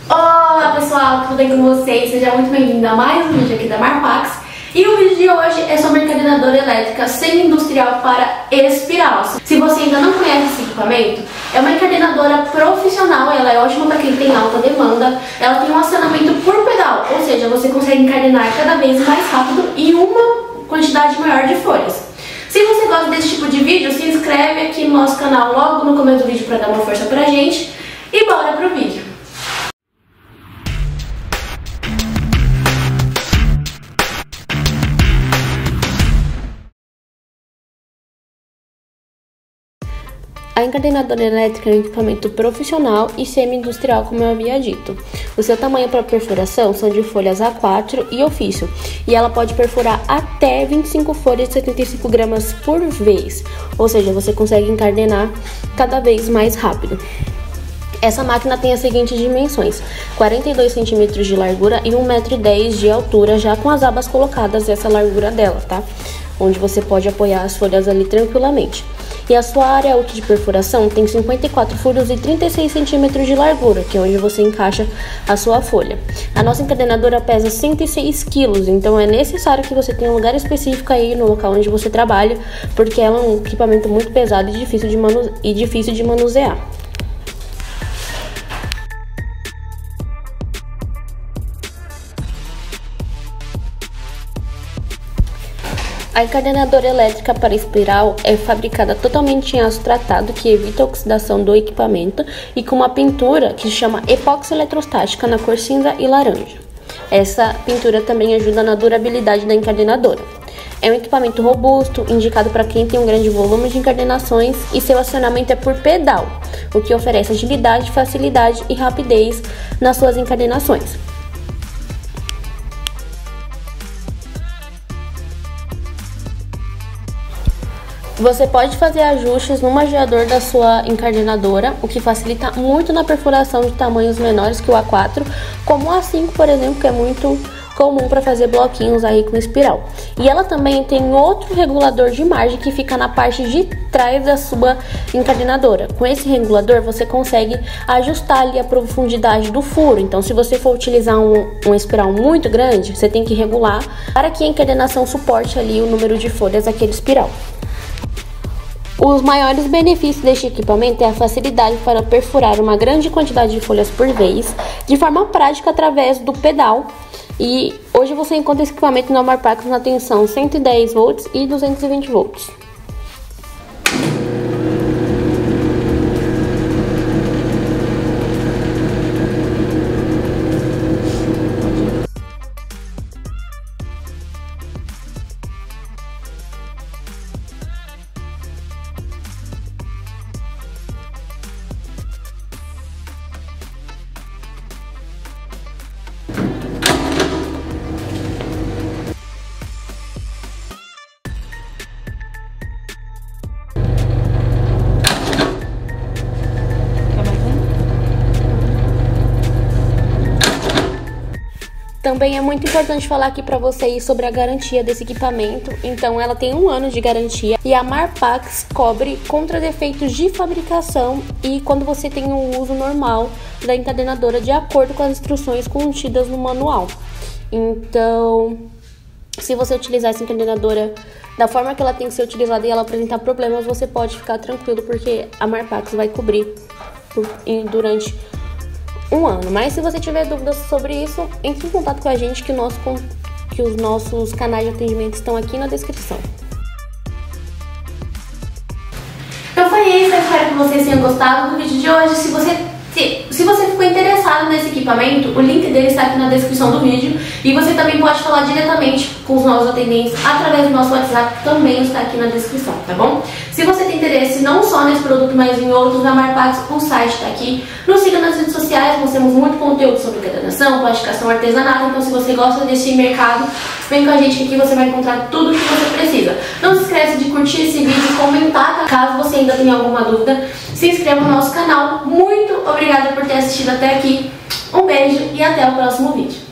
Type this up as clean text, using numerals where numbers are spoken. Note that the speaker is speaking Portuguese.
Olá pessoal, tudo bem com vocês? Seja muito bem-vindo a mais um vídeo aqui da Marpax. E o vídeo de hoje é sobre a encadenadora elétrica semi-industrial para espiral. Se você ainda não conhece esse equipamento, é uma encadenadora profissional, ela é ótima para quem tem alta demanda. Ela tem um acionamento por pedal, ou seja, você consegue encadenar cada vez mais rápido e uma quantidade maior de folhas. Se você gosta desse tipo de vídeo, se inscreve aqui no nosso canal logo no começo do vídeo para dar uma força pra gente. E bora pro vídeo! A encadenadora elétrica é um equipamento profissional e semi-industrial, como eu havia dito. O seu tamanho para perfuração são de folhas A4 e ofício, e ela pode perfurar até 25 folhas de 75 gramas por vez, ou seja, você consegue encadenar cada vez mais rápido. Essa máquina tem as seguintes dimensões: 42 centímetros de largura e 1,10 m de altura, já com as abas colocadas nessa largura dela, tá? Onde você pode apoiar as folhas ali tranquilamente. E a sua área útil de perfuração tem 54 furos e 36 centímetros de largura, que é onde você encaixa a sua folha. A nossa encadenadora pesa 106 kg, então é necessário que você tenha um lugar específico aí no local onde você trabalha, porque ela é um equipamento muito pesado e difícil de manusear. A encadenadora elétrica para espiral é fabricada totalmente em aço tratado, que evita a oxidação do equipamento, e com uma pintura que se chama epóxi eletrostática na cor cinza e laranja. Essa pintura também ajuda na durabilidade da encadenadora. É um equipamento robusto, indicado para quem tem um grande volume de encadenações, e seu acionamento é por pedal, o que oferece agilidade, facilidade e rapidez nas suas encadenações. Você pode fazer ajustes no mageador da sua encadenadora, o que facilita muito na perfuração de tamanhos menores que o A4, como o A5, por exemplo, que é muito comum para fazer bloquinhos aí com espiral. E ela também tem outro regulador de margem que fica na parte de trás da sua encadenadora. Com esse regulador você consegue ajustar ali a profundidade do furo. Então, se você for utilizar um espiral muito grande, você tem que regular para que a encadenação suporte ali o número de folhas daquele espiral. Os maiores benefícios deste equipamento é a facilidade para perfurar uma grande quantidade de folhas por vez, de forma prática através do pedal. E hoje você encontra esse equipamento na Marpax na tensão 110 volts e 220 volts. Também é muito importante falar aqui para vocês sobre a garantia desse equipamento. Então, ela tem 1 ano de garantia e a Marpax cobre contra defeitos de fabricação e quando você tem um uso normal da encadenadora de acordo com as instruções contidas no manual. Então, se você utilizar essa encadenadora da forma que ela tem que ser utilizada e ela apresentar problemas, você pode ficar tranquilo, porque a Marpax vai cobrir durante 1 ano. Mas se você tiver dúvidas sobre isso, entre em contato com a gente, que os nossos canais de atendimento estão aqui na descrição. Então foi isso, eu espero que vocês tenham gostado do vídeo de hoje. Se você ficou interessado nesse equipamento, o link dele está aqui na descrição do vídeo. E você também pode falar diretamente com os nossos atendentes através do nosso WhatsApp, que também está aqui na descrição, tá bom? Se você tem interesse não só nesse produto, mas em outros da Marpax, o site está aqui. Nos siga nas redes sociais, nós temos muito conteúdo sobre encadenação, plastificação, artesanato. Então, se você gosta desse mercado, vem com a gente que aqui você vai encontrar tudo o que você precisa. Não se esqueça de curtir esse vídeo, comentar caso você ainda tenha alguma dúvida. Se inscreva no nosso canal. Muito obrigada por ter assistido até aqui. Um beijo e até o próximo vídeo.